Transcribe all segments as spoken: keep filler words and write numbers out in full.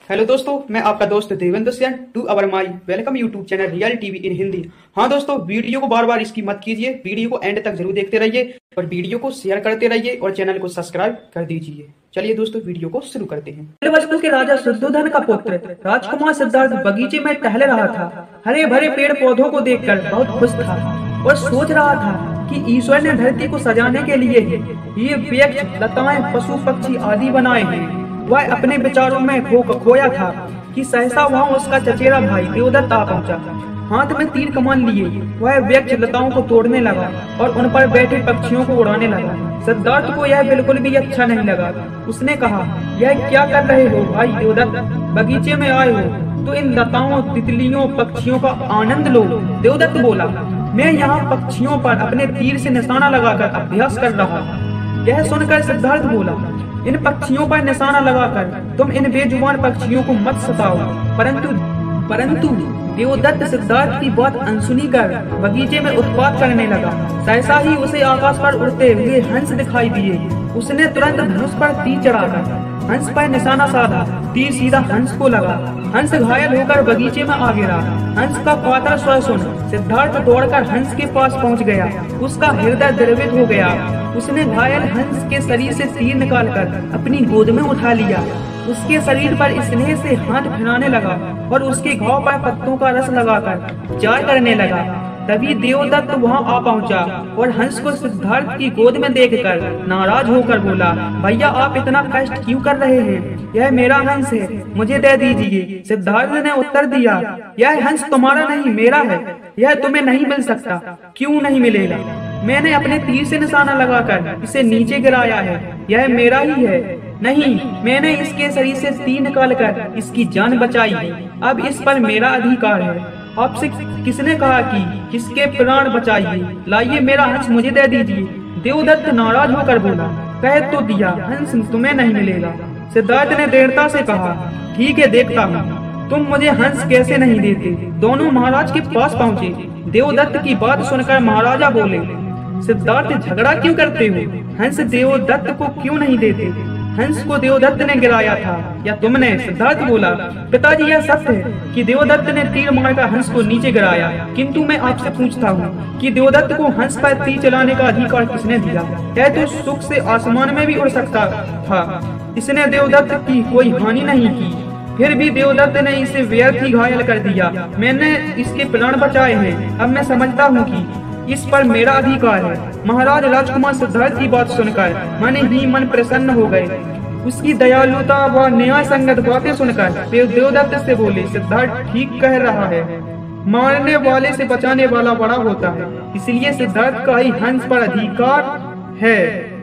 Hello दोस्तों, मैं आपका दोस्त Devendra Singh to our my welcome YouTube channel real TV in Hindi. हाँ दोस्तों, वीडियो को बार बार इसकी मत कीजिए, वीडियो को एंड तक जरूर देखते रहिए और वीडियो को शेयर करते रहिए और चैनल को सब्सक्राइब कर दीजिए। चलिए दोस्तों, वीडियो को शुरू करते हैं। वस्तु के राजा शुद्धोधन का पुत्र राजकुमार सिद्धार्थ बगीचे में टहल रहा था। हरे भरे पेड़ पौधों को देखकर बहुत खुश था और सोच रहा था कि ईश्वर ने धरती को सजाने के लिए ही ये वृक्ष, लताएं, पशु पक्षी आदि बनाए हैं। वह अपने विचारों में खो खोया था कि सहसा वहाँ उसका चचेरा भाई देवदत्त आ पहुंचा। हाथ में तीर कमान लिए वह वृक्ष लताओं को तोड़ने लगा और उन पर बैठे पक्षियों को उड़ाने लगा। सिद्धार्थ को यह बिल्कुल भी अच्छा नहीं लगा। उसने कहा, यह क्या कर रहे हो भाई देवदत्त? बगीचे में आए हो तो इन लताओं, तितलियों, पक्षियों का आनंद लो। देवदत्त बोला, मैं यहाँ पक्षियों पर अपने तीर से निशाना लगाकर अभ्यास कर रहा। यह सुनकर सिद्धार्थ बोला, इन पक्षियों पर निशाना लगाकर तुम इन बेजुबान पक्षियों को मत सताओ। परंतु परंतु देवदत्त सिद्धार्थ की बात अनसुनी कर बगीचे में उत्पात करने लगा। सहसा ही उसे आकाश पर उड़ते हुए हंस दिखाई दिए। उसने तुरंत धनुष पर तीर चढ़ाकर हंस पर निशाना साधा। तीर सीधा हंस को लगा। हंस घायल होकर बगीचे में आ गिरा। हंस का पातर स्वर सुन सिद्धार्थ दौड़कर हंस के पास पहुंच गया। उसका हृदय द्रवित हो गया। उसने घायल हंस के शरीर से तीर निकालकर अपनी गोद में उठा लिया। उसके शरीर पर स्नेह से हाथ फिराने लगा और उसके घाव पर पत्तों का रस लगाकर जार करने लगा। तभी देवदत्त वहां आ पहुंचा और हंस को सिद्धार्थ की गोद में देखकर नाराज होकर बोला, भैया आप इतना कष्ट क्यों कर रहे हैं? यह मेरा हंस है, मुझे दे दीजिए। सिद्धार्थ ने उत्तर दिया, यह हंस तुम्हारा नहीं, मेरा है। यह तुम्हें नहीं मिल सकता। क्यों नहीं मिलेगा? मैंने अपने तीर से निशाना लगाकर इसे नीचे गिराया है। यह मेरा ही है। नहीं, मैंने इसके शरीर से तीर निकालकर इसकी जान बचाई है। अब इस पर मेरा अधिकार है। आपसे किसने कहा कि किसके प्राण बचाइए? लाइए मेरा हंस मुझे दे दीजिए। देवदत्त नाराज होकर बोला, कह तो दिया, हंस तुम्हें नहीं मिलेगा। सिद्धार्थ ने दृढ़ता से कहा, ठीक है, देखता हूँ तुम मुझे हंस कैसे नहीं देते। दोनों महाराज के पास पहुँचे। देवदत्त की बात सुनकर महाराजा बोले, सिद्धार्थ झगड़ा क्यों करते हो? हंस देवदत्त को क्यों नहीं देते? हंस को देवदत्त ने गिराया था या तुमने? सिद्धार्थ बोला, पिताजी यह सत्य है कि देवदत्त ने तीर मारकर हंस को नीचे गिराया, किंतु मैं आपसे पूछता हूँ कि देवदत्त को हंस पर तीर चलाने का अधिकार किसने दिया? यह तो सुख से आसमान में भी उड़ सकता था। इसने देवदत्त की कोई हानि नहीं की, फिर भी देवदत्त ने इसे व्यर्थ ही घायल कर दिया। मैंने इसके प्राण बचाए हैं। अब मैं समझता हूँ कि इस पर मेरा अधिकार है। महाराज राजकुमार सिद्धार्थ की बात सुनकर मन ही मन प्रसन्न हो गए। उसकी दयालुता व न्याय संगत बातें सुनकर वे देवदत्त से बोले, सिद्धार्थ ठीक कह रहा है। मारने वाले से बचाने वाला बड़ा होता है, इसलिए सिद्धार्थ का ही हंस पर अधिकार है।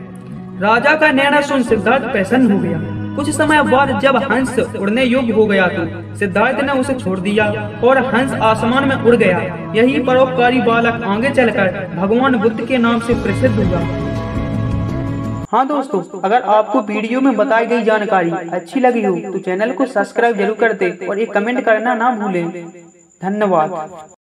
राजा का निर्णय सुन सिद्धार्थ प्रसन्न हो गया। कुछ समय बाद जब हंस उड़ने योग्य हो गया तो सिद्धार्थ ने उसे छोड़ दिया और हंस आसमान में उड़ गया। यही परोपकारी बालक आगे चलकर भगवान बुद्ध के नाम से प्रसिद्ध हुआ। हाँ दोस्तों, अगर आपको वीडियो में बताई गई जानकारी अच्छी लगी हो तो चैनल को सब्सक्राइब जरूर कर दे और एक कमेंट करना ना भूलें। धन्यवाद।